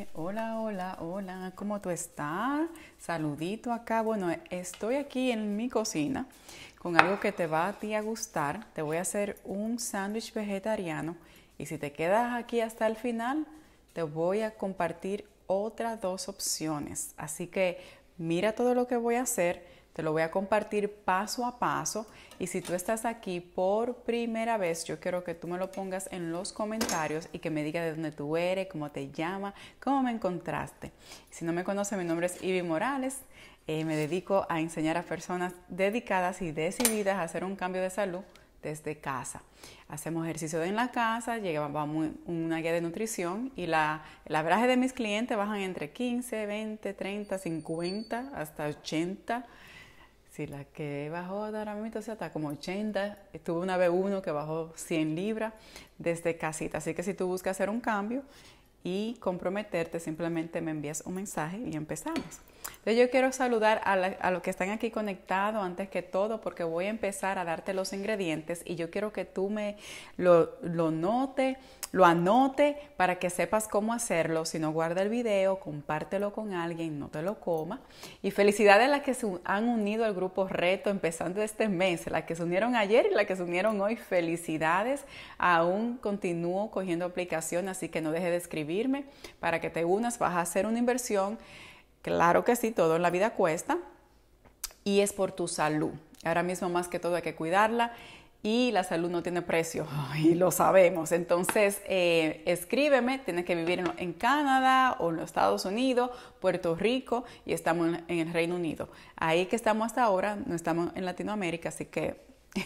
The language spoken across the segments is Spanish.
Hola, hola, hola, ¿cómo tú estás? Saludito acá. Bueno, estoy aquí en mi cocina con algo que te va a ti a gustar. Te voy a hacer un sándwich vegetariano y si te quedas aquí hasta el final, te voy a compartir otras dos opciones. Así que mira todo lo que voy a hacer. Te lo voy a compartir paso a paso y si tú estás aquí por primera vez, yo quiero que tú me lo pongas en los comentarios y que me digas de dónde tú eres, cómo te llamas, cómo me encontraste. Si no me conoces, mi nombre es Ivy Morales. Me dedico a enseñar a personas dedicadas y decididas a hacer un cambio de salud desde casa. Hacemos ejercicio en la casa, llevamos una guía de nutrición y la average de mis clientes bajan entre 15, 20, 30, 50 hasta 80. Sí, la que bajó ahora mismo, o sea, está como 80. Tuve una vez uno que bajó 100 libras desde casita. Así que si tú buscas hacer un cambio y comprometerte, simplemente me envías un mensaje y empezamos. Entonces yo quiero saludar a los que están aquí conectados antes que todo porque voy a empezar a darte los ingredientes y yo quiero que tú me lo anote para que sepas cómo hacerlo. Si no, guarda el video, compártelo con alguien, no te lo comas. Y felicidades a las que se han unido al grupo Reto empezando este mes, las que se unieron ayer y las que se unieron hoy. Felicidades, aún continúo cogiendo aplicación, así que no dejes de escribirme para que te unas. Vas a hacer una inversión. Claro que sí, todo en la vida cuesta y es por tu salud. Ahora mismo más que todo hay que cuidarla y la salud no tiene precio y lo sabemos. Entonces escríbeme, tienes que vivir en Canadá o en los Estados Unidos, Puerto Rico y estamos en el Reino Unido. Ahí que estamos hasta ahora, no estamos en Latinoamérica, así que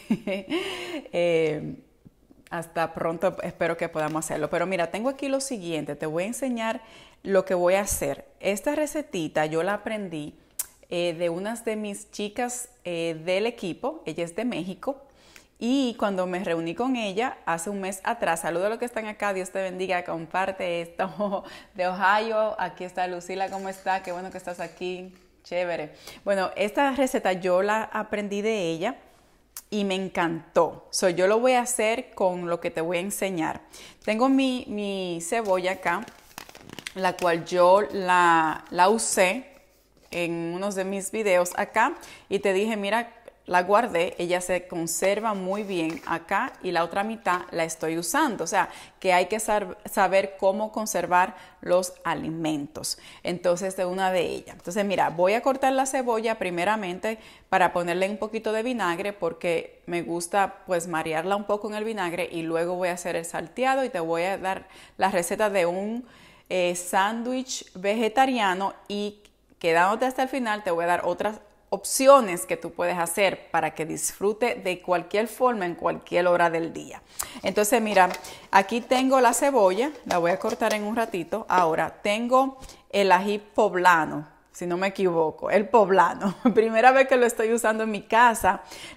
hasta pronto espero que podamos hacerlo. Pero mira, tengo aquí lo siguiente, te voy a enseñar lo que voy a hacer. Esta recetita yo la aprendí de unas de mis chicas del equipo, ella es de México, y cuando me reuní con ella hace un mes atrás, saludos a los que están acá, Dios te bendiga, comparte esto de Ohio, aquí está Lucila, ¿cómo está? Qué bueno que estás aquí, chévere. Bueno, esta receta yo la aprendí de ella y me encantó. Yo lo voy a hacer con lo que te voy a enseñar. Tengo mi cebolla acá, la cual yo la usé en unos de mis videos acá y te dije, mira, la guardé, ella se conserva muy bien acá y la otra mitad la estoy usando. O sea, que hay que saber cómo conservar los alimentos. Entonces, de una de ellas. Entonces, mira, voy a cortar la cebolla primeramente para ponerle un poquito de vinagre porque me gusta pues marearla un poco en el vinagre y luego voy a hacer el salteado y te voy a dar la receta de un sándwich vegetariano y quedándote hasta el final te voy a dar otras opciones que tú puedes hacer para que disfrute de cualquier forma en cualquier hora del día. Entonces mira, aquí tengo la cebolla, la voy a cortar en un ratito. Ahora tengo el ají poblano, si no me equivoco, el poblano. Primera vez que lo estoy usando en mi casa.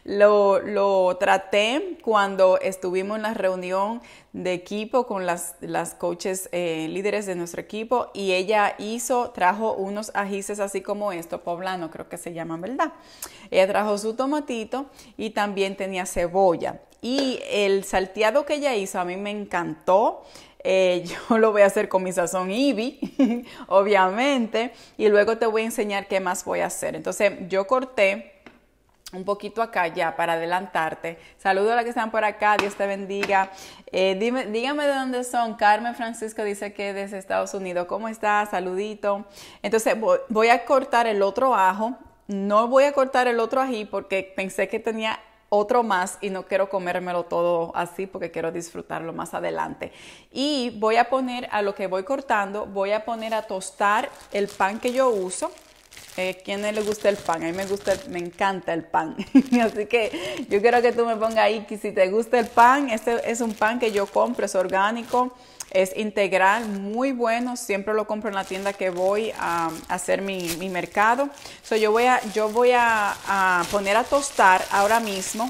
Lo traté cuando estuvimos en la reunión de equipo con las coaches líderes de nuestro equipo y ella trajo unos ajíes así como esto, poblano creo que se llaman, ¿verdad? Ella trajo su tomatito y también tenía cebolla. Y el salteado que ella hizo a mí me encantó. Yo lo voy a hacer con mi sazón Ivy, obviamente, y luego te voy a enseñar qué más voy a hacer. Entonces, yo corté un poquito acá ya para adelantarte. Saludos a las que están por acá, Dios te bendiga. Dígame de dónde son. Carmen Francisco dice que desde Estados Unidos. ¿Cómo está? Saludito. Entonces, voy a cortar el otro ajo. No voy a cortar el otro ají porque pensé que tenía otro más y no quiero comérmelo todo así porque quiero disfrutarlo más adelante. Y voy a poner, a lo que voy cortando, voy a poner a tostar el pan que yo uso. ¿Quién le gusta el pan? A mí me encanta el pan. Así que yo quiero que tú me pongas ahí que si te gusta el pan, este es un pan que yo compro, es orgánico, es integral, muy bueno. Siempre lo compro en la tienda que voy a hacer mi mercado. Yo voy a poner a tostar ahora mismo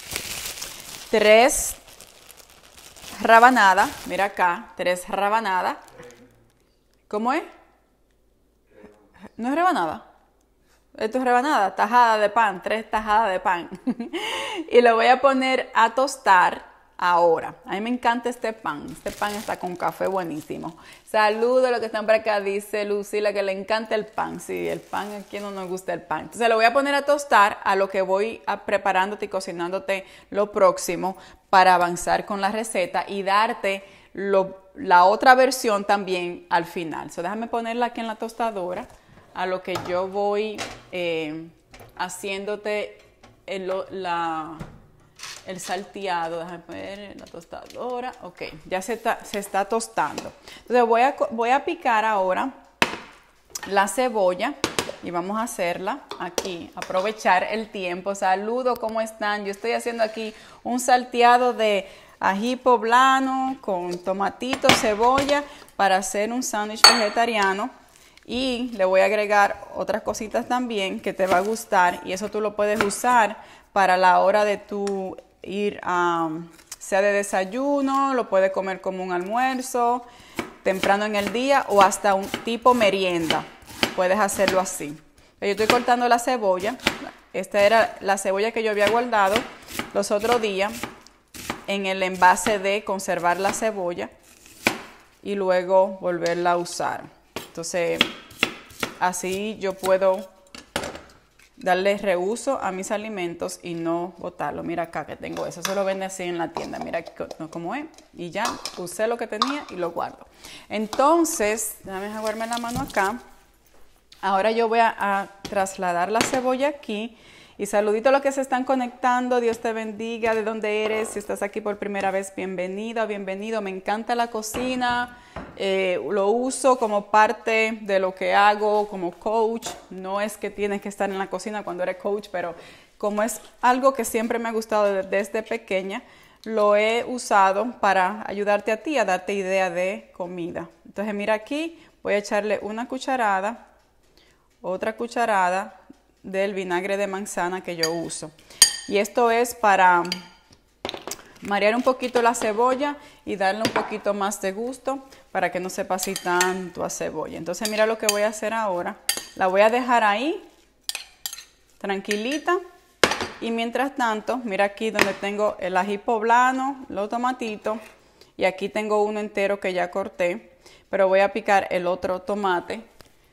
3 rabanadas. Mira acá, 3 rabanadas. ¿Cómo es? ¿No es rebanada? Esto es rebanada, tajada de pan, 3 tajadas de pan. Y lo voy a poner a tostar ahora. A mí me encanta este pan está con café buenísimo. Saludos a los que están por acá, dice Lucila que le encanta el pan. Sí, el pan, ¿a quién no nos gusta el pan? Entonces lo voy a poner a tostar a lo que voy preparándote y cocinándote lo próximo para avanzar con la receta y darte la otra versión también al final. So, déjame ponerla aquí en la tostadora a lo que yo voy haciéndote el salteado. Déjame poner la tostadora. Ok, ya se está tostando. Entonces voy a picar ahora la cebolla y vamos a hacerla aquí, aprovechar el tiempo. Saludos, ¿cómo están? Yo estoy haciendo aquí un salteado de ají poblano con tomatito, cebolla para hacer un sándwich vegetariano. Y le voy a agregar otras cositas también que te va a gustar y eso tú lo puedes usar para la hora de tu ir sea de desayuno, lo puedes comer como un almuerzo, temprano en el día o hasta un tipo merienda. Puedes hacerlo así. Yo estoy cortando la cebolla. Esta era la cebolla que yo había guardado los otros días en el envase de conservar la cebolla y luego volverla a usar. Entonces, así yo puedo darle reuso a mis alimentos y no botarlo. Mira acá que tengo eso. Se lo vende así en la tienda. Mira cómo es. Y ya usé lo que tenía y lo guardo. Entonces, déjame jaguarme la mano acá. Ahora yo voy a trasladar la cebolla aquí. Y saludito a los que se están conectando. Dios te bendiga de donde eres. Si estás aquí por primera vez, bienvenida, bienvenido. Me encanta la cocina. Lo uso como parte de lo que hago como coach. No es que tienes que estar en la cocina cuando eres coach, pero como es algo que siempre me ha gustado desde pequeña, lo he usado para ayudarte a ti a darte idea de comida. Entonces mira aquí, voy a echarle una cucharada, otra cucharada del vinagre de manzana que yo uso. Y esto es para marear un poquito la cebolla y darle un poquito más de gusto para que no sepa así tanto a cebolla. Entonces mira lo que voy a hacer ahora. La voy a dejar ahí, tranquilita. Y mientras tanto, mira aquí donde tengo el ají poblano, los tomatitos. Y aquí tengo uno entero que ya corté. Pero voy a picar el otro tomate.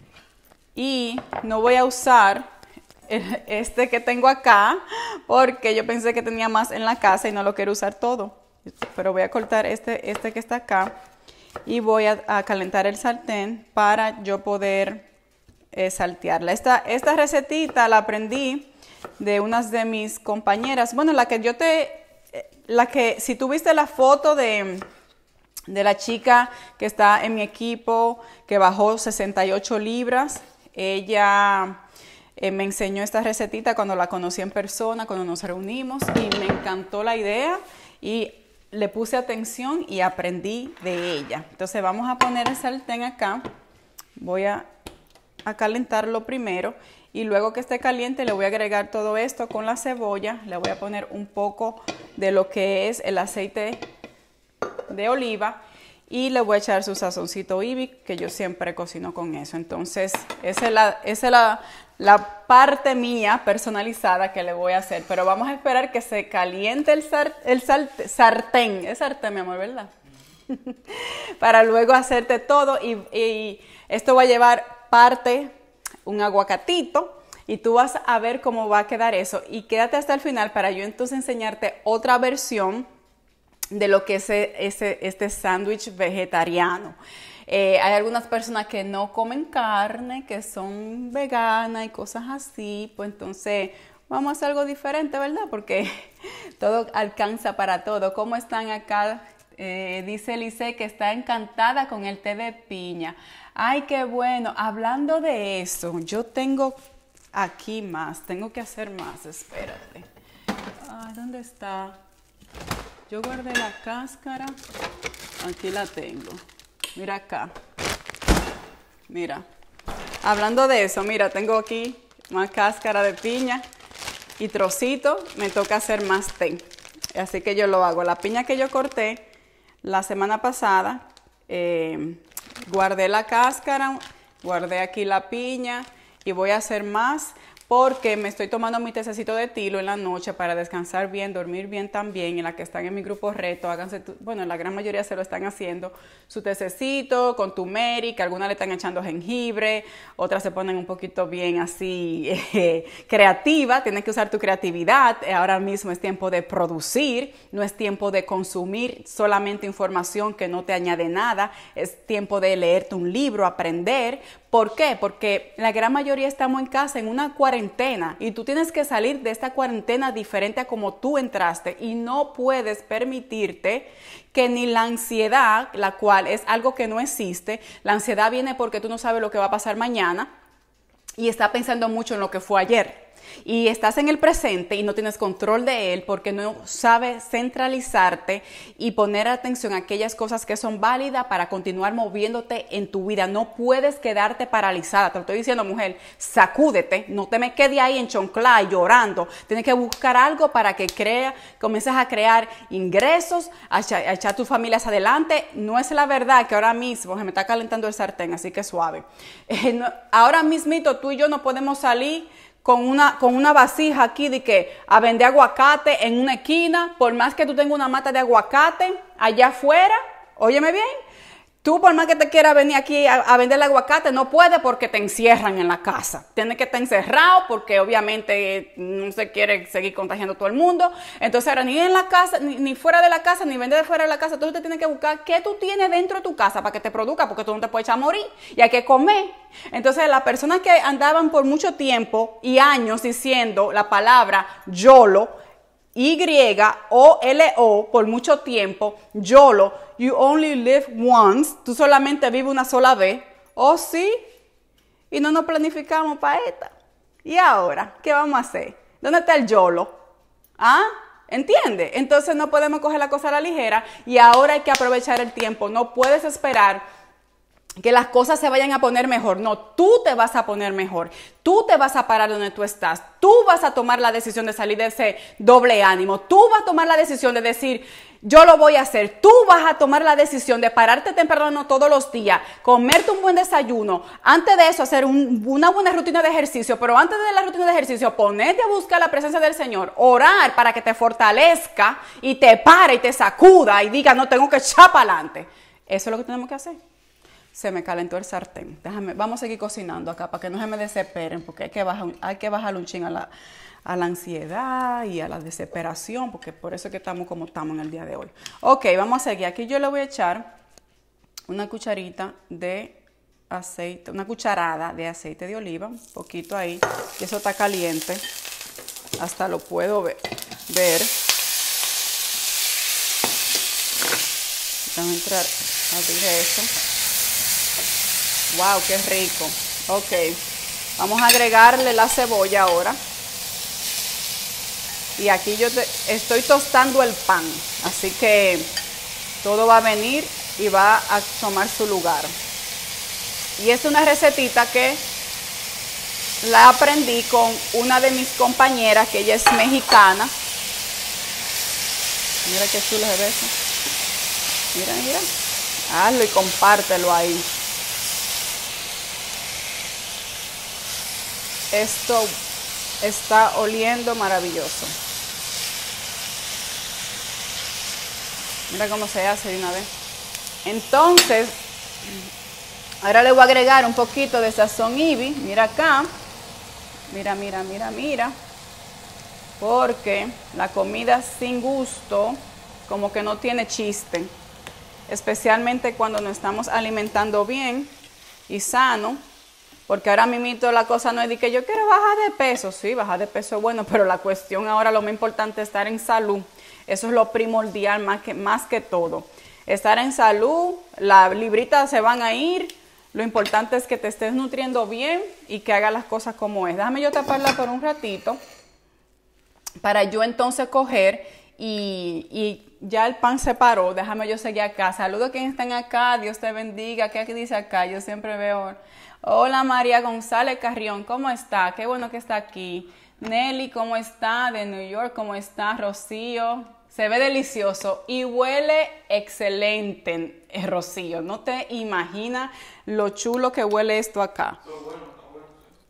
Y no voy a usar este que tengo acá porque yo pensé que tenía más en la casa y no lo quiero usar todo, pero voy a cortar este que está acá y voy a calentar el sartén para yo poder saltearla. Esta recetita la aprendí de unas de mis compañeras. Bueno, si tú viste la foto de la chica que está en mi equipo que bajó 68 libras, ella me enseñó esta recetita cuando la conocí en persona, cuando nos reunimos, y me encantó la idea y le puse atención y aprendí de ella. Entonces vamos a poner el sartén acá. Voy a calentarlo primero y luego que esté caliente le voy a agregar todo esto con la cebolla. Le voy a poner un poco de lo que es el aceite de oliva y le voy a echar su sazoncito Ibi, que yo siempre cocino con eso. Entonces esa es la parte mía personalizada que le voy a hacer. Pero vamos a esperar que se caliente el sartén. Es sartén, mi amor, ¿verdad? Para luego hacerte todo. Y esto va a llevar un aguacatito. Y tú vas a ver cómo va a quedar eso. Y quédate hasta el final para yo entonces enseñarte otra versión de lo que es este sándwich vegetariano. Hay algunas personas que no comen carne, que son veganas y cosas así, pues entonces vamos a hacer algo diferente, ¿verdad? Porque todo alcanza para todo. ¿Cómo están acá? Dice Lice que está encantada con el té de piña. Ay, qué bueno. Hablando de eso, yo tengo aquí más, tengo que hacer más, espérate. Ay, ¿dónde está? Yo guardé la cáscara, aquí la tengo. Mira acá. Mira. Hablando de eso, mira, tengo aquí más cáscara de piña y trocito. Me toca hacer más té. Así que yo lo hago. La piña que yo corté la semana pasada, guardé la cáscara, guardé aquí la piña y voy a hacer más porque me estoy tomando mi tececito de tilo en la noche para descansar bien, dormir bien también. En la que están en mi grupo reto, háganse, bueno, la gran mayoría se lo están haciendo, su tececito con turmeric, algunas le están echando jengibre, otras se ponen un poquito bien así creativa, tienes que usar tu creatividad. Ahora mismo es tiempo de producir, no es tiempo de consumir solamente información que no te añade nada, es tiempo de leerte un libro, aprender. ¿Por qué? Porque la gran mayoría estamos en casa en una cuarentena y tú tienes que salir de esta cuarentena diferente a como tú entraste y no puedes permitirte que ni la ansiedad, la cual es algo que no existe, la ansiedad viene porque tú no sabes lo que va a pasar mañana y estás pensando mucho en lo que fue ayer. Y estás en el presente y no tienes control de él porque no sabes centralizarte y poner atención a aquellas cosas que son válidas para continuar moviéndote en tu vida. No puedes quedarte paralizada. Te lo estoy diciendo, mujer, sacúdete, no te me quedes ahí en chonclá y llorando. Tienes que buscar algo para que comiences a crear ingresos, a echar tus familias adelante. No es la verdad que ahora mismo se me está calentando el sartén, así que suave. Ahora mismito tú y yo no podemos salir con una vasija aquí de que a vender aguacate en una esquina, por más que tú tengas una mata de aguacate allá afuera, óyeme bien, tú por más que te quieras venir aquí a vender el aguacate, no puedes porque te encierran en la casa. Tienes que estar encerrado porque obviamente no se quiere seguir contagiando todo el mundo. Entonces ahora ni en la casa, ni fuera de la casa, ni vender fuera de la casa, tú te tienes que buscar qué tú tienes dentro de tu casa para que te produzca, porque tú no te puedes echar a morir y hay que comer. Entonces las personas que andaban por mucho tiempo y años diciendo la palabra YOLO, YOLO, por mucho tiempo, YOLO, you only live once, tú solamente vives una sola vez, ¿oh sí? Y no nos planificamos para esta. ¿Y ahora qué vamos a hacer? ¿Dónde está el YOLO? ¿Ah? ¿Entiendes? Entonces no podemos coger la cosa a la ligera y ahora hay que aprovechar el tiempo. No puedes esperar que las cosas se vayan a poner mejor. No, tú te vas a poner mejor. Tú te vas a parar donde tú estás. Tú vas a tomar la decisión de salir de ese doble ánimo. Tú vas a tomar la decisión de decir, yo lo voy a hacer. Tú vas a tomar la decisión de pararte temprano todos los días, comerte un buen desayuno. Antes de eso, hacer una buena rutina de ejercicio. Pero antes de la rutina de ejercicio, ponerte a buscar la presencia del Señor. Orar para que te fortalezca y te pare y te sacuda y diga, no, tengo que echar para adelante. Eso es lo que tenemos que hacer. Se me calentó el sartén. Vamos a seguir cocinando acá para que no se me desesperen, porque hay que bajar un chin a la ansiedad y a la desesperación, porque por eso es que estamos como estamos en el día de hoy. Ok, vamos a seguir. Aquí yo le voy a echar una cucharita de aceite, una cucharada de aceite de oliva, un poquito ahí, y eso está caliente, hasta lo puedo ver. Vamos a entrar a abrir eso. Wow, qué rico. Ok, vamos a agregarle la cebolla ahora. Y aquí yo estoy tostando el pan, así que todo va a venir y va a tomar su lugar. Y es una recetita que la aprendí con una de mis compañeras, que ella es mexicana. Mira qué chulo se ve eso. Mira, mira. Hazlo y compártelo ahí. Esto está oliendo maravilloso. Mira cómo se hace de una vez. Entonces, ahora le voy a agregar un poquito de sazón Ibi. Mira acá. Mira, mira, mira, mira. Porque la comida sin gusto como que no tiene chiste. Especialmente cuando nos estamos alimentando bien y sano. Porque ahora mismo la cosa no es de que yo quiero bajar de peso. Sí, bajar de peso es bueno, pero la cuestión ahora, lo más importante es estar en salud. Eso es lo primordial más que todo. Estar en salud, las libritas se van a ir. Lo importante es que te estés nutriendo bien y que hagas las cosas como es. Déjame yo taparla por un ratito para yo entonces coger y ya el pan se paró. Déjame yo seguir acá. Saludos a quienes están acá. Dios te bendiga. ¿Qué dice acá? Yo siempre veo... Hola María González Carrión, ¿cómo está? Qué bueno que está aquí. Nelly, ¿cómo está? De New York, ¿cómo está? Rocío, se ve delicioso y huele excelente, Rocío. No te imaginas lo chulo que huele esto acá.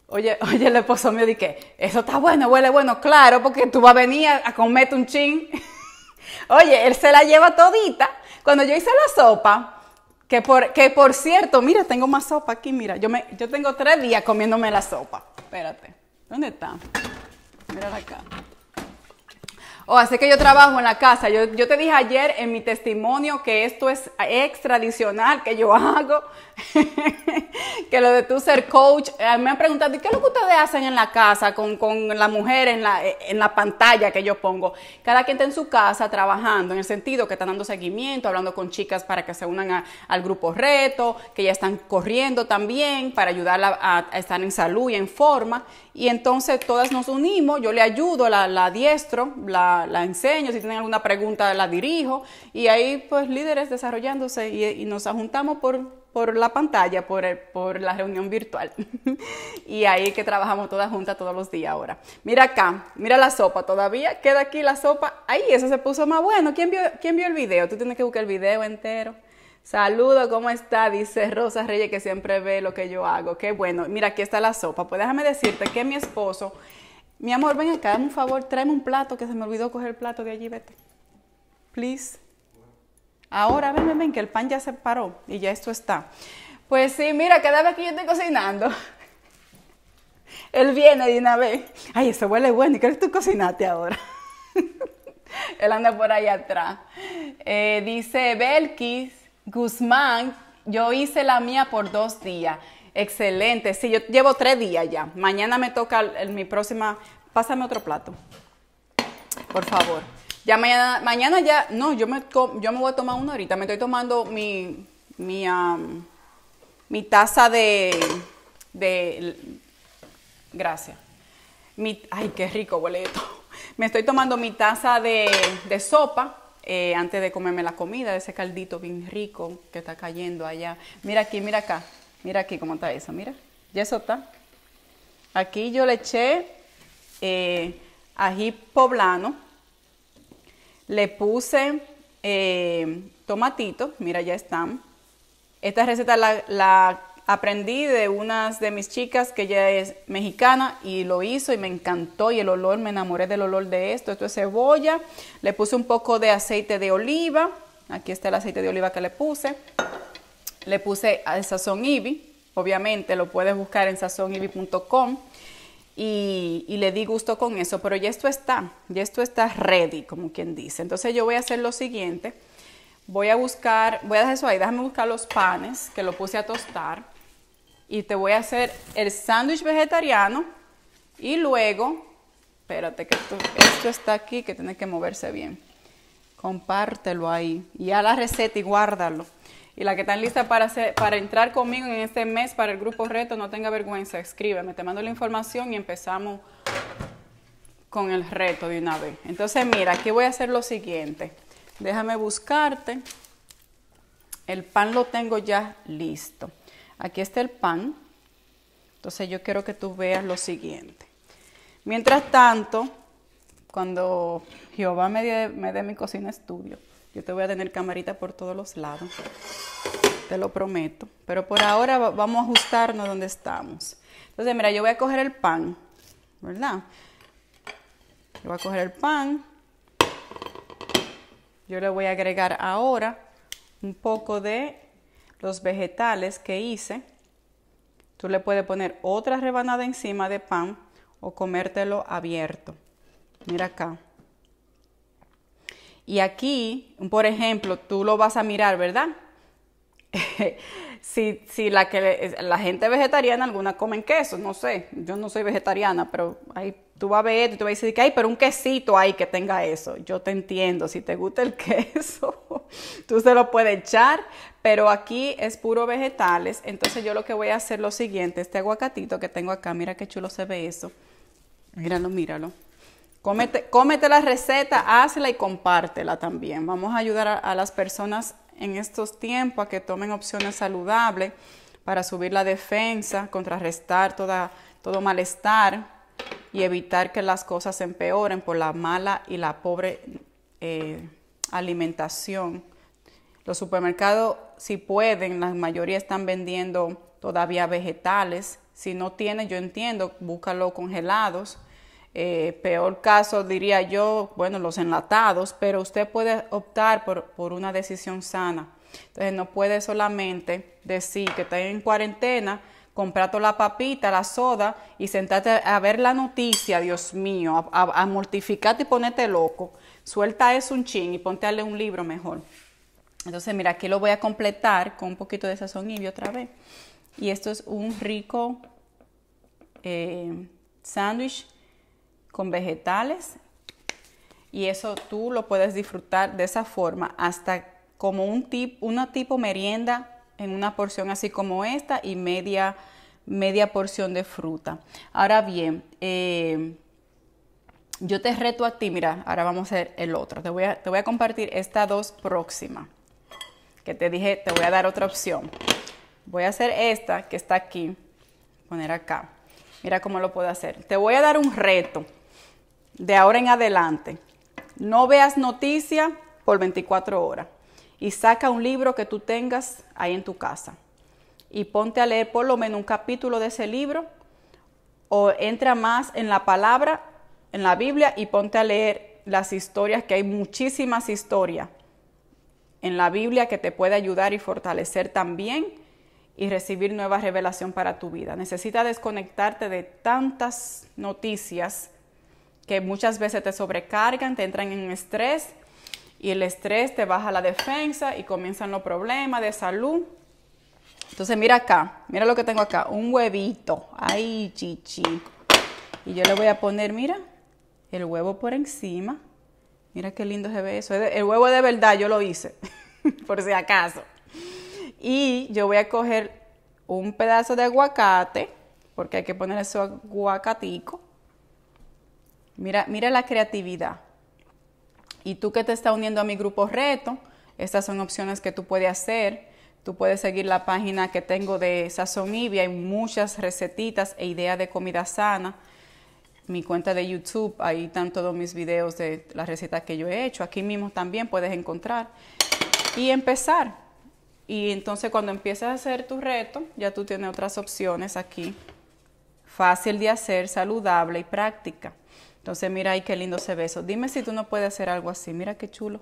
Oye, el esposo mío dice, eso está bueno, huele bueno, claro, porque tú vas a venir a comerte un chin. Oye, él se la lleva todita. Cuando yo hice la sopa, que por cierto, mira, tengo más sopa aquí, mira, yo tengo 3 días comiéndome la sopa. Espérate, ¿dónde está? Mírala acá. Oh, así que yo trabajo en la casa. Yo te dije ayer en mi testimonio que esto es extradicional que yo hago. Que lo de tú ser coach. Me han preguntado, ¿qué es lo que ustedes hacen en la casa con la mujer en la pantalla que yo pongo? Cada quien está en su casa trabajando, en el sentido que están dando seguimiento, hablando con chicas para que se unan al grupo reto, que ya están corriendo también para ayudarla a estar en salud y en forma. Y entonces todas nos unimos, yo le ayudo, la adiestro, la enseño, si tienen alguna pregunta la dirijo, y ahí pues líderes desarrollándose y nos juntamos por la pantalla, por la reunión virtual. Y ahí que trabajamos todas juntas todos los días ahora. Mira acá, mira la sopa, todavía queda aquí la sopa. Ahí, eso se puso más bueno. ¿Quién vio el video? Tú tienes que buscar el video entero. Saludos, ¿cómo está? Dice Rosa Reyes que siempre ve lo que yo hago. Qué bueno. Mira, aquí está la sopa. Pues déjame decirte que mi esposo, mi amor, ven acá, dame un favor, tráeme un plato que se me olvidó coger el plato de allí, vete. Please. Ahora, ven, que el pan ya se paró y ya esto está. Pues sí, mira, cada vez que yo estoy cocinando, él viene de una vez. Ay, eso huele bueno. ¿Y qué tú cocinaste ahora? Él anda por ahí atrás. Dice Belkis Guzmán, yo hice la mía por 2 días. Excelente. Sí, yo llevo 3 días ya. Mañana me toca mi próxima. Pásame otro plato, por favor. Ya mañana ya. No, yo me voy a tomar uno ahorita. Me estoy tomando mi taza gracias. Ay, qué rico huele esto. Me estoy tomando mi taza de sopa. Antes de comerme la comida, ese caldito bien rico que está cayendo allá. Mira aquí, mira acá. Mira aquí cómo está eso, mira. Ya eso está. Aquí yo le eché ají poblano. Le puse tomatitos. Mira, ya están. Esta receta la aprendí de unas de mis chicas que ella es mexicana y lo hizo y me encantó y el olor, me enamoré del olor de esto. Esto es cebolla, le puse un poco de aceite de oliva, aquí está el aceite de oliva que le puse el sazón IBI, obviamente lo puedes buscar en sazonibi.com y le di gusto con eso, pero ya esto está ready, como quien dice. Entonces yo voy a hacer lo siguiente, voy a dejar eso ahí, déjame buscar los panes que lo puse a tostar. Y te voy a hacer el sándwich vegetariano y luego, espérate que esto está aquí que tiene que moverse bien. Compártelo ahí y haz la receta y guárdalo. Y la que están lista para entrar conmigo en este mes para el grupo reto, no tenga vergüenza, escríbeme, te mando la información y empezamos con el reto de una vez. Entonces mira, aquí voy a hacer lo siguiente. Déjame buscarte. El pan lo tengo ya listo. Aquí está el pan, entonces yo quiero que tú veas lo siguiente. Mientras tanto, cuando Jehová me dé mi cocina estudio, yo te voy a tener camarita por todos los lados, te lo prometo. Pero por ahora vamos a ajustarnos donde estamos. Entonces mira, yo voy a coger el pan, ¿verdad? Yo voy a coger el pan, yo le voy a agregar ahora un poco de los vegetales que hice. Tú le puedes poner otra rebanada encima de pan o comértelo abierto. Mira acá. Y aquí, por ejemplo, tú lo vas a mirar, ¿verdad? si la gente vegetariana, alguna comen queso, no sé. Yo no soy vegetariana, pero ahí tú vas a ver y tú vas a decir que hay, pero un quesito ahí que tenga eso. Yo te entiendo, si te gusta el queso, tú se lo puedes echar, pero aquí es puro vegetales. Entonces yo lo que voy a hacer es lo siguiente, este aguacatito que tengo acá, mira qué chulo se ve eso. Míralo. Cómete la receta, hazla y compártela también. Vamos a ayudar a las personas en estos tiempos a que tomen opciones saludables para subir la defensa, contrarrestar todo malestar y evitar que las cosas se empeoren por la mala y la pobre alimentación. Los supermercados, si pueden, la mayoría están vendiendo todavía vegetales. Si no tienes, yo entiendo, búscalo congelados. Peor caso diría yo, bueno, los enlatados, pero usted puede optar por una decisión sana. Entonces no puede solamente decir que está en cuarentena, comprar toda la papita, la soda y sentarte a ver la noticia, Dios mío, a mortificarte y ponerte loco. Suelta eso un chin y ponte a leer un libro mejor. Entonces mira, aquí lo voy a completar con un poquito de sazón Ivy otra vez. Y esto es un rico sándwich con vegetales. Y eso tú lo puedes disfrutar de esa forma hasta como una tipo merienda en una porción así como esta y media porción de fruta. Ahora bien, yo te reto a ti, mira, ahora vamos a hacer el otro. Te voy a compartir estas dos próximas, que te dije, te voy a dar otra opción. Voy a hacer esta que está aquí, poner acá. Mira cómo lo puedo hacer. Te voy a dar un reto de ahora en adelante. No veas noticias por 24 horas. Y saca un libro que tú tengas ahí en tu casa y ponte a leer por lo menos un capítulo de ese libro, o entra más en la palabra, en la Biblia, y ponte a leer las historias, que hay muchísimas historias en la Biblia que te puede ayudar y fortalecer también y recibir nueva revelación para tu vida. Necesitas desconectarte de tantas noticias que muchas veces te sobrecargan, te entran en estrés. Y el estrés te baja la defensa y comienzan los problemas de salud. Entonces mira acá, mira lo que tengo acá, un huevito. Ay, chichi. Y yo le voy a poner, mira, el huevo por encima. Mira qué lindo se ve eso. El huevo de verdad yo lo hice, por si acaso. Y yo voy a coger un pedazo de aguacate, porque hay que poner eso aguacatico. Mira la creatividad. Y tú que te estás uniendo a mi grupo reto, estas son opciones que tú puedes hacer. Tú puedes seguir la página que tengo de Sazón Ivy. Hay muchas recetitas e ideas de comida sana. Mi cuenta de YouTube, ahí están todos mis videos de las recetas que yo he hecho. Aquí mismo también puedes encontrar. Y empezar. Y entonces cuando empieces a hacer tu reto, ya tú tienes otras opciones aquí. Fácil de hacer, saludable y práctica. Entonces mira ahí qué lindo se ve eso. Dime si tú no puedes hacer algo así. Mira qué chulo.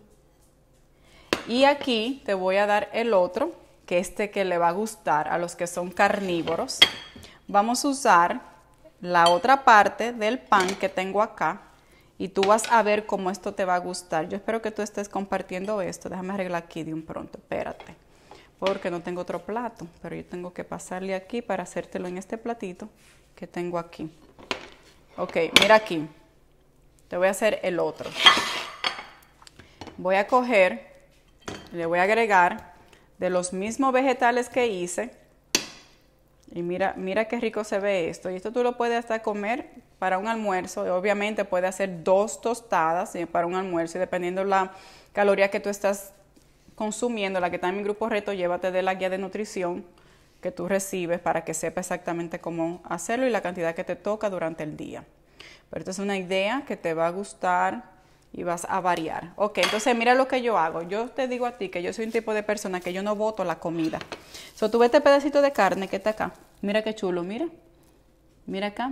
Y aquí te voy a dar el otro, que le va a gustar a los que son carnívoros. Vamos a usar la otra parte del pan que tengo acá. Y tú vas a ver cómo esto te va a gustar. Yo espero que tú estés compartiendo esto. Déjame arreglar aquí de un pronto. Espérate. Porque no tengo otro plato. Pero yo tengo que pasarle aquí para hacértelo en este platito que tengo aquí. Ok, mira aquí. Te voy a hacer el otro. Voy a coger, le voy a agregar de los mismos vegetales que hice. Y mira qué rico se ve esto. Y esto tú lo puedes hasta comer para un almuerzo. Y obviamente puedes hacer 2 tostadas para un almuerzo. Y dependiendo la caloría que tú estás consumiendo, la que está en mi grupo reto, llévate de la guía de nutrición que tú recibes para que sepas exactamente cómo hacerlo y la cantidad que te toca durante el día. Pero esta es una idea que te va a gustar y vas a variar. Ok, entonces mira lo que yo hago. Yo te digo a ti que yo soy un tipo de persona que yo no boto la comida. Tú ves este pedacito de carne que está acá. Mira qué chulo, mira. Mira acá.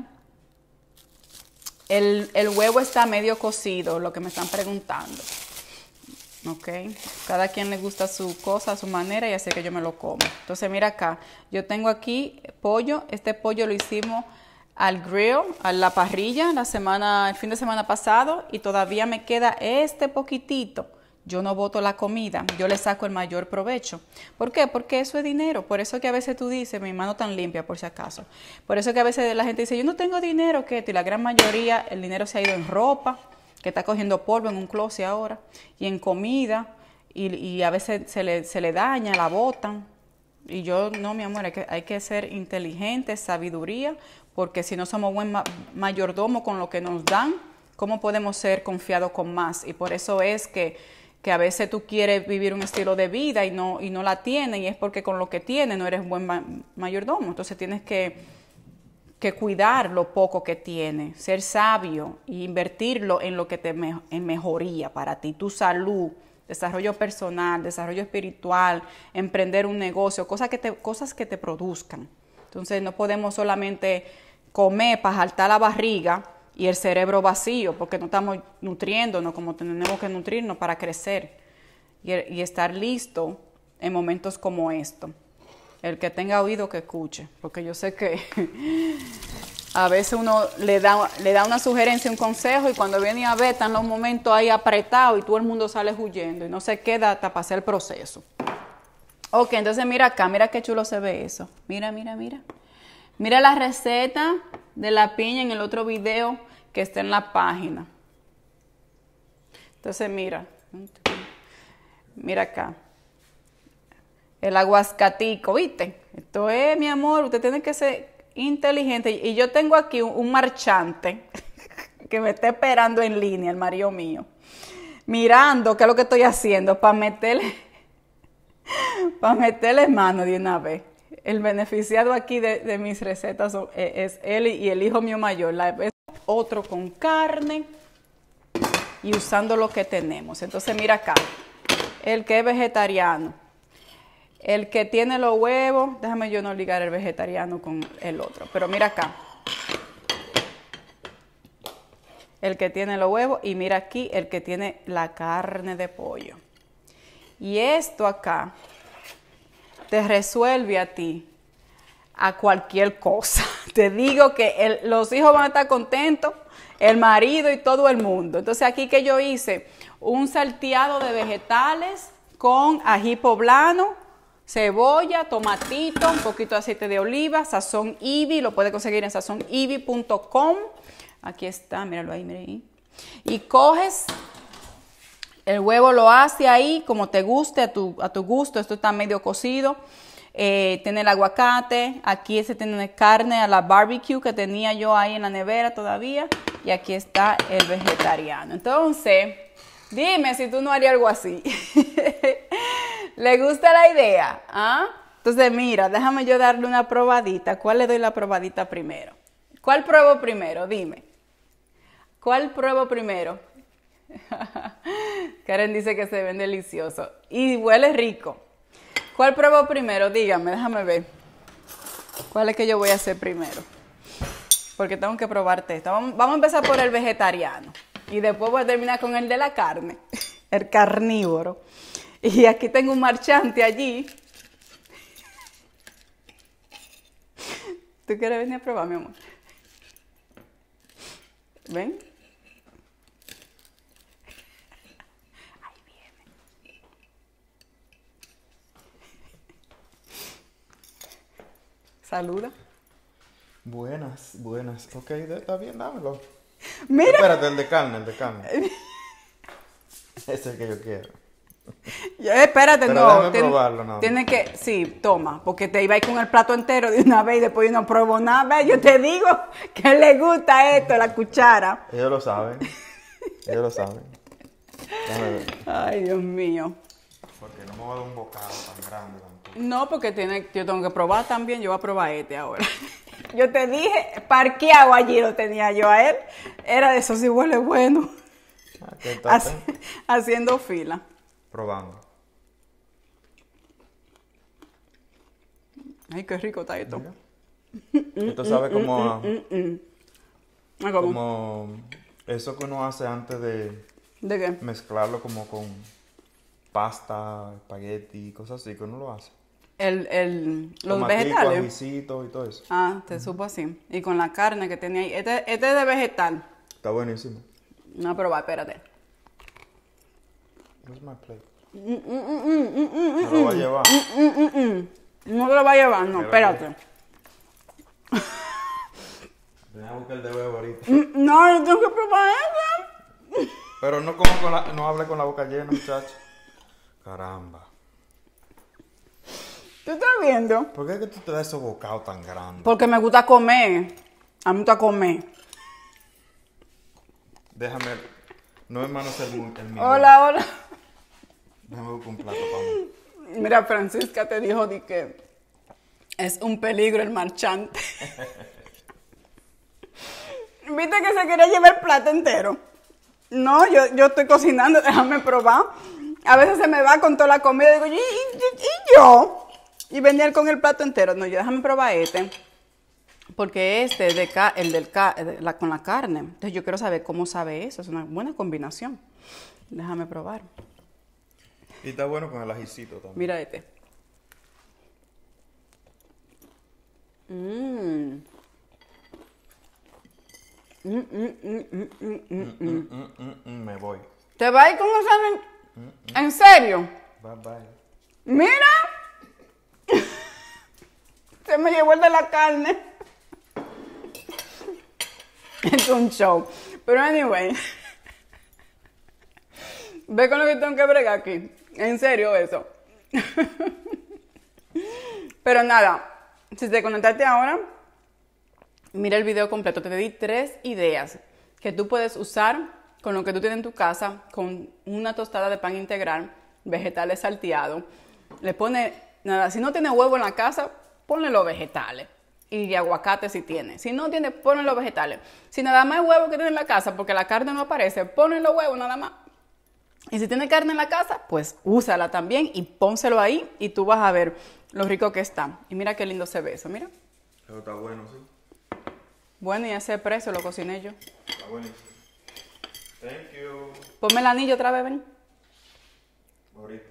El huevo está medio cocido, lo que me están preguntando. Ok, cada quien le gusta su cosa a su manera y así que yo me lo como. Entonces mira acá, yo tengo aquí pollo. Este pollo lo hicimos al grill, a la parrilla, el fin de semana pasado, y todavía me queda este poquitito. Yo no boto la comida, yo le saco el mayor provecho. ¿Por qué? Porque eso es dinero. Por eso que a veces tú dices, mi mano tan limpia por si acaso. Por eso que a veces la gente dice, yo no tengo dinero, ¿qué? Y la gran mayoría, el dinero se ha ido en ropa, que está cogiendo polvo en un closet ahora, y en comida, y a veces se le daña, la botan. Y yo, no, mi amor, hay que ser inteligente, sabiduría, porque si no somos buen mayordomo con lo que nos dan, ¿cómo podemos ser confiados con más? Y por eso es que a veces tú quieres vivir un estilo de vida y no la tienes, y es porque con lo que tienes no eres buen mayordomo. Entonces tienes que cuidar lo poco que tienes, ser sabio e invertirlo en lo que en mejoría para ti, tu salud, desarrollo personal, desarrollo espiritual, emprender un negocio, cosas que te produzcan. Entonces no podemos solamente comer para jaltar la barriga y el cerebro vacío, porque no estamos nutriéndonos como tenemos que nutrirnos para crecer y estar listo en momentos como estos. El que tenga oído que escuche, porque yo sé que a veces uno le da una sugerencia, un consejo, y cuando viene a ver están los momentos ahí apretados y todo el mundo sale huyendo y no se queda hasta pasar el proceso. Ok, entonces mira acá, mira qué chulo se ve eso. Mira, mira, mira. Mira la receta de la piña en el otro video que está en la página. Entonces mira acá. El aguacatico, ¿viste? Esto es, mi amor, usted tiene que ser inteligente. Y yo tengo aquí un marchante que me está esperando en línea, el marido mío, mirando qué es lo que estoy haciendo para meterle mano de una vez. El beneficiado aquí de mis recetas es él y el hijo mío mayor. Otro con carne y usando lo que tenemos. Entonces mira acá, el que es vegetariano. El que tiene los huevos, déjame yo no ligar el vegetariano con el otro, pero mira acá. El que tiene los huevos y mira aquí el que tiene la carne de pollo. Y esto acá te resuelve a ti a cualquier cosa. Te digo que los hijos van a estar contentos, el marido y todo el mundo. Entonces aquí que yo hice un salteado de vegetales con ají poblano, cebolla, tomatito, un poquito de aceite de oliva, sazón Ivy, lo puedes conseguir en sazonivy.com. Aquí está, míralo ahí, mira ahí. Y coges el huevo, lo haces ahí como te guste, a tu gusto. Esto está medio cocido. Tiene el aguacate, aquí ese tiene carne a la barbecue que tenía yo ahí en la nevera todavía. Y aquí está el vegetariano. Entonces, dime si tú no harías algo así. ¿Le gusta la idea? ¿Ah? Entonces, mira, déjame yo darle una probadita. ¿Cuál le doy la probadita primero? ¿Cuál pruebo primero? Dime. ¿Cuál pruebo primero? Karen dice que se ven deliciosos. Y huele rico. ¿Cuál pruebo primero? Dígame, déjame ver. ¿Cuál es que yo voy a hacer primero? Porque tengo que probarte esto. Vamos a empezar por el vegetariano. Y después voy a terminar con el de la carne. El carnívoro. Y aquí tengo un marchante allí. ¿Tú quieres venir a probar, mi amor? ¿Ven? Ahí viene. Saluda. Buenas, buenas. Ok, está bien, dámelo. Mira. Espérate, el de carne. Ese es el que yo quiero. Espérate, pero no. Déjame probarlo, no. Tiene que, sí, toma, porque te iba a ir con el plato entero de una vez y después yo no pruebo nada. Yo te digo que le gusta esto, la cuchara. Ellos lo saben. Déjame ver. Ay, Dios mío. Porque no me va a dar un bocado tan grande tampoco. No, porque yo tengo que probar también. Yo voy a probar este ahora. Yo te dije, parqueado allí lo tenía yo a él. Era de eso, sí huele bueno. Haciendo fila. Probando. Ay, qué rico está esto. Esto sabe como ¿Cómo? como eso que uno hace antes de qué? Mezclarlo como con pasta, espagueti, cosas así que uno lo hace. Los Tomatico, vegetales. ajicito y todo eso. Ah, te supo así. Y con la carne que tenía ahí. Este es de vegetal. Está buenísimo. No, pero va, espérate. Where's my plate? ¿Me lo va a llevar? No te lo va a llevar, no, espérate. Voy a buscar el de huevo ahorita. No, yo tengo que probar eso. Pero no no hable con la boca llena, muchacho. Caramba. ¿Tú estás viendo? ¿Por qué es que tú te das esos bocados tan grandes? Porque me gusta comer. A mí me gusta comer. Déjame. No es manos el mío. Hola, hola. Déjame buscar un plato para mí. Mira, Francisca te dijo de que es un peligro el marchante. ¿Viste que se quería llevar el plato entero? No, yo estoy cocinando, déjame probar. A veces se me va con toda la comida y digo, ¿y yo? Y venía con el plato entero. No, yo déjame probar este. Porque con la carne. Entonces yo quiero saber cómo sabe eso. Es una buena combinación. Déjame probar. Y está bueno con el ajicito también. Mira este. Me voy. ¿Te va a ir con esa? ¿En serio? Bye bye. Mira. Se me llevó el de la carne. Es un show. Pero anyway. Ve con lo que tengo que bregar aquí. En serio eso. Pero nada. Si te conectaste ahora, mira el video completo. Te di 3 ideas que tú puedes usar con lo que tú tienes en tu casa, con una tostada de pan integral, vegetales salteados. Le pone, nada, si no tiene huevo en la casa, ponle los vegetales. Y aguacate si tiene. Si no tiene, ponle los vegetales. Si nada más hay huevo que tiene en la casa, porque la carne no aparece, ponle los huevos nada más. Y si tiene carne en la casa, pues úsala también y pónselo ahí y tú vas a ver lo rico que está. Y mira qué lindo se ve eso, mira. Eso está bueno, sí. Bueno, y ese precio lo cociné yo. Está buenísimo. Thank you. Ponme el anillo otra vez, ven. Ahorita.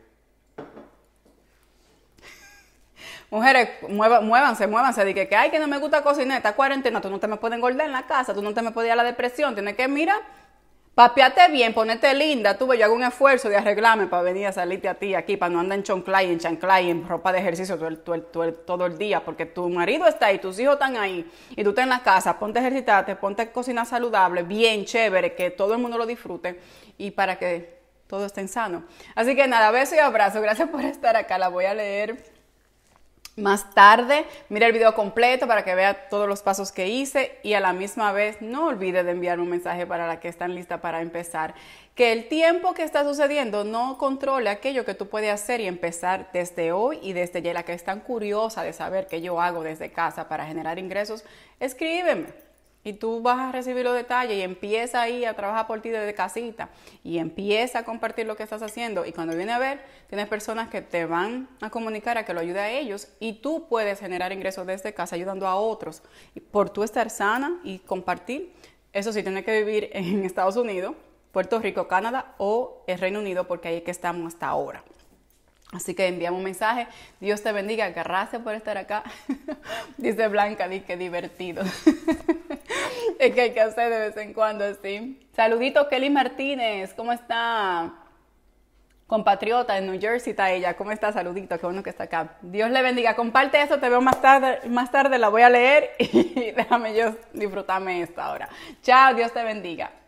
Mujeres, muévanse. Dije que ay, que no me gusta cocinar, esta cuarentena, tú no te me puedes engordar en la casa, tú no te me puedes ir a la depresión, tienes que, mira, papeate bien, ponerte linda. Tú, yo hago un esfuerzo de arreglarme para venir a salirte a ti aquí, para no andar en chanclay, en ropa de ejercicio todo el día, porque tu marido está ahí, tus hijos están ahí, y tú estás en la casa, ponte a ejercitarte, ponte a cocinar saludable, bien, chévere, que todo el mundo lo disfrute, y para que todo esté sano. Así que nada, beso y abrazo, gracias por estar acá, la voy a leer más tarde. Mira el video completo para que vea todos los pasos que hice y a la misma vez no olvide de enviar un mensaje para la que están lista para empezar. Que el tiempo que está sucediendo no controle aquello que tú puedes hacer y empezar desde hoy y desde ya. La que están curiosa de saber qué yo hago desde casa para generar ingresos, escríbeme. Y tú vas a recibir los detalles y empieza ahí a trabajar por ti desde casita y empieza a compartir lo que estás haciendo. Y cuando viene a ver, tienes personas que te van a comunicar a que lo ayude a ellos y tú puedes generar ingresos desde casa ayudando a otros por tú estar sana y compartir. Eso sí, tienes que vivir en Estados Unidos, Puerto Rico, Canadá o el Reino Unido porque ahí es que estamos hasta ahora. Así que enviamos un mensaje. Dios te bendiga. Gracias por estar acá. Dice Blanca, di que divertido. Es que hay que hacer de vez en cuando así. Saluditos, Kelly Martínez. ¿Cómo está? Compatriota en New Jersey está ella. ¿Cómo está? Saluditos. Qué bueno que está acá. Dios le bendiga. Comparte eso. Te veo más tarde. Más tarde la voy a leer. Y déjame yo disfrutarme esta ahora. Chao. Dios te bendiga.